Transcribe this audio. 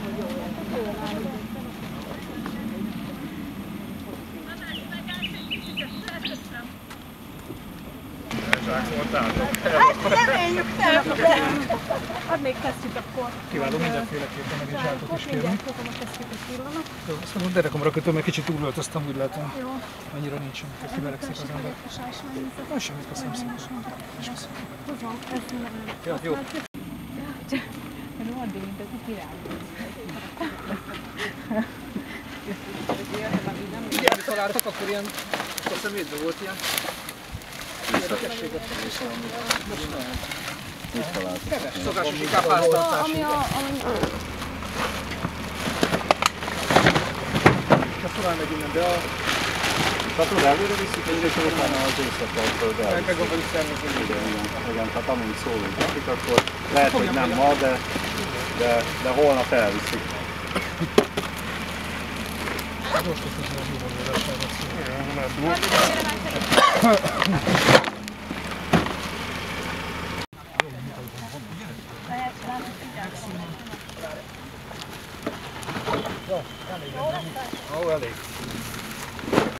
Nem éljük fel! Addig kezdjük akkor. Kiváló, mindenféleképpen meg egy zsákot is kérünk. Mindjárt fogom a kezdjük egy pillanat. Jó, azt mondom, derekomra kötöm, mert kicsit túlöltöztem, úgy látom. Jó. Annyira nincsen, hogy kivelekszik az ember. Na, semmit, köszönöm szépen. Hozom, ez minden. Ja, jó. Addig, mint a király. Figyelni találtak, akkor ilyen, a szemétben volt ilyen érdekességet. Mit találtak? Keves, szokásos inkább háztartású. Most tovább megy innen, de a... Tehát előre visszük, és utána az éjszakaiból elviszik. Meg a visszaemlékezés. Igen, tehát amúgy szólunk nekik, akkor lehet, hogy nem ma, de holnap elviszik. Most is az a jóvalódására szól. Ó, elég.